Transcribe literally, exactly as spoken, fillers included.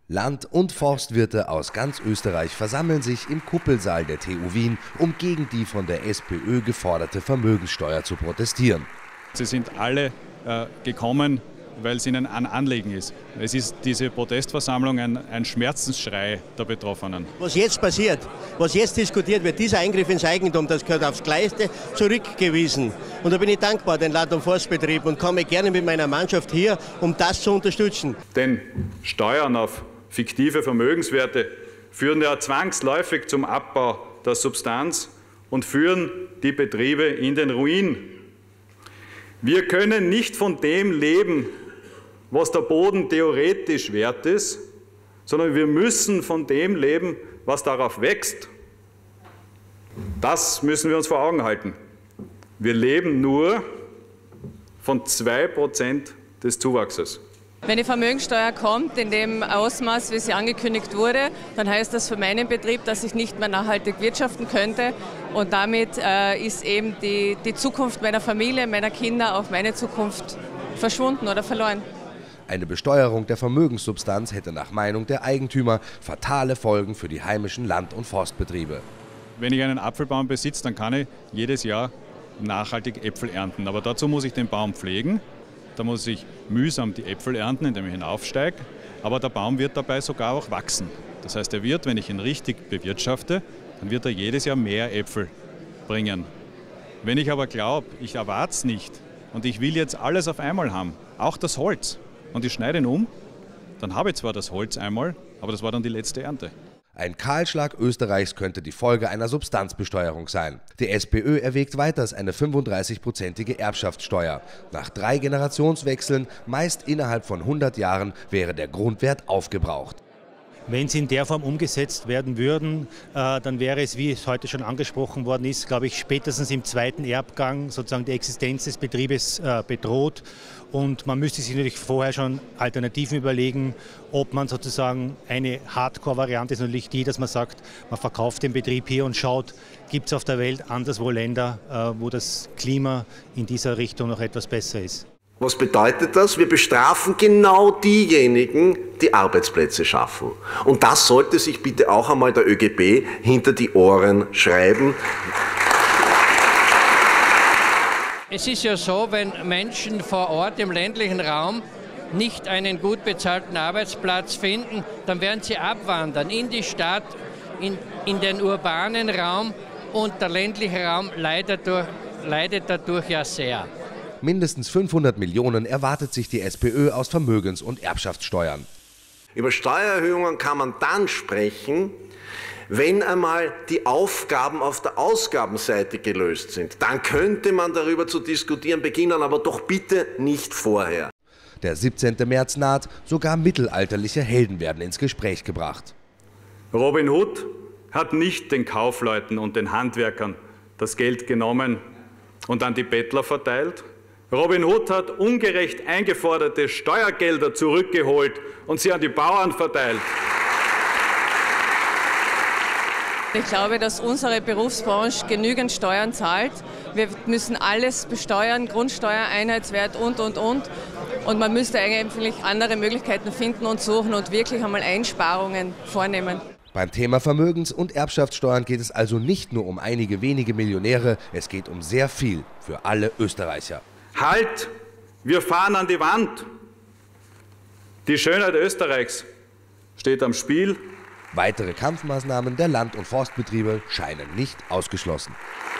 Land- und Forstwirte aus ganz Österreich versammeln sich im Kuppelsaal der T U Wien, um gegen die von der SPÖ geforderte Vermögenssteuer zu protestieren. Sie sind alle äh, gekommen, weil es ihnen ein Anliegen ist. Es ist diese Protestversammlung ein, ein Schmerzensschrei der Betroffenen. Was jetzt passiert, was jetzt diskutiert wird, dieser Eingriff ins Eigentum, das gehört aufs Gleiche zurückgewiesen. Und da bin ich dankbar, den Land- und Forstbetrieb, und komme gerne mit meiner Mannschaft hier, um das zu unterstützen. Denn Steuern auf fiktive Vermögenswerte führen ja zwangsläufig zum Abbau der Substanz und führen die Betriebe in den Ruin. Wir können nicht von dem leben, was der Boden theoretisch wert ist, sondern wir müssen von dem leben, was darauf wächst. Das müssen wir uns vor Augen halten. Wir leben nur von zwei Prozent des Zuwachses. Wenn die Vermögenssteuer kommt, in dem Ausmaß, wie sie angekündigt wurde, dann heißt das für meinen Betrieb, dass ich nicht mehr nachhaltig wirtschaften könnte. Und damit äh, ist eben die, die Zukunft meiner Familie, meiner Kinder, auch meine Zukunft verschwunden oder verloren. Eine Besteuerung der Vermögenssubstanz hätte nach Meinung der Eigentümer fatale Folgen für die heimischen Land- und Forstbetriebe. Wenn ich einen Apfelbaum besitze, dann kann ich jedes Jahr nachhaltig Äpfel ernten. Aber dazu muss ich den Baum pflegen. Da muss ich mühsam die Äpfel ernten, indem ich hinaufsteige. Aber der Baum wird dabei sogar auch wachsen. Das heißt, er wird, wenn ich ihn richtig bewirtschafte, dann wird er jedes Jahr mehr Äpfel bringen. Wenn ich aber glaube, ich erwarte es nicht und ich will jetzt alles auf einmal haben, auch das Holz, und ich schneide ihn um, dann habe ich zwar das Holz einmal, aber das war dann die letzte Ernte. Ein Kahlschlag Österreichs könnte die Folge einer Substanzbesteuerung sein. Die SPÖ erwägt weiters eine fünfunddreißig-prozentige Erbschaftssteuer. Nach drei Generationswechseln, meist innerhalb von hundert Jahren, wäre der Grundwert aufgebraucht. Wenn sie in der Form umgesetzt werden würden, äh, dann wäre es, wie es heute schon angesprochen worden ist, glaube ich, spätestens im zweiten Erbgang sozusagen die Existenz des Betriebes äh, bedroht. Und man müsste sich natürlich vorher schon Alternativen überlegen, ob man sozusagen eine Hardcore-Variante ist natürlich die, dass man sagt, man verkauft den Betrieb hier und schaut, gibt es auf der Welt anderswo Länder, äh, wo das Klima in dieser Richtung noch etwas besser ist. Was bedeutet das? Wir bestrafen genau diejenigen, die Arbeitsplätze schaffen. Und das sollte sich bitte auch einmal der ÖGB hinter die Ohren schreiben. Es ist ja so, wenn Menschen vor Ort im ländlichen Raum nicht einen gut bezahlten Arbeitsplatz finden, dann werden sie abwandern in die Stadt, in, in den urbanen Raum, und der ländliche Raum leidet, durch, leidet dadurch ja sehr. Mindestens fünfhundert Millionen erwartet sich die SPÖ aus Vermögens- und Erbschaftssteuern. Über Steuererhöhungen kann man dann sprechen, wenn einmal die Aufgaben auf der Ausgabenseite gelöst sind. Dann könnte man darüber zu diskutieren beginnen, aber doch bitte nicht vorher. Der siebzehnte März naht, sogar mittelalterliche Helden werden ins Gespräch gebracht. Robin Hood hat nicht den Kaufleuten und den Handwerkern das Geld genommen und an die Bettler verteilt. Robin Hood hat ungerecht eingeforderte Steuergelder zurückgeholt und sie an die Bauern verteilt. Ich glaube, dass unsere Berufsbranche genügend Steuern zahlt. Wir müssen alles besteuern, Grundsteuer, Einheitswert und, und, und. Und man müsste eigentlich andere Möglichkeiten finden und suchen und wirklich einmal Einsparungen vornehmen. Beim Thema Vermögens- und Erbschaftssteuern geht es also nicht nur um einige wenige Millionäre, es geht um sehr viel für alle Österreicher. Halt! Wir fahren an die Wand! Die Schönheit Österreichs steht am Spiel. Weitere Kampfmaßnahmen der Land- und Forstbetriebe scheinen nicht ausgeschlossen.